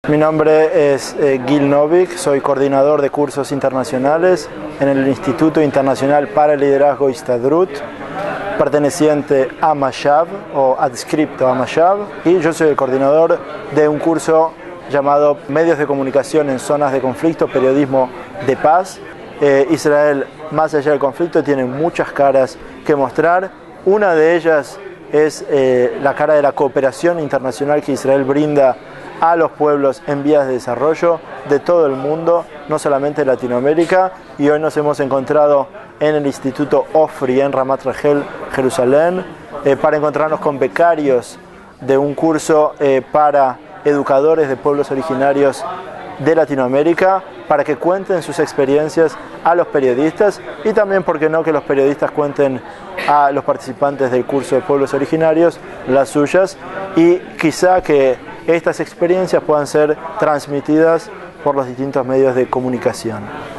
Mi nombre es Gil Novik, soy coordinador de cursos internacionales en el Instituto Internacional para el Liderazgo Histadrut, perteneciente a Mashav o adscripto a Mashav, y yo soy el coordinador de un curso llamado Medios de Comunicación en Zonas de Conflicto, Periodismo de Paz. Israel, más allá del conflicto, tiene muchas caras que mostrar. Una de ellas es la cara de la cooperación internacional que Israel brinda a los pueblos en vías de desarrollo de todo el mundo, no solamente de Latinoamérica, y hoy nos hemos encontrado en el Instituto Ofri en Ramat Rachel, Jerusalén, para encontrarnos con becarios de un curso para educadores de pueblos originarios de Latinoamérica, para que cuenten sus experiencias a los periodistas y también, ¿por qué no?, que los periodistas cuenten a los participantes del curso de pueblos originarios las suyas, y quizá que estas experiencias puedan ser transmitidas por los distintos medios de comunicación.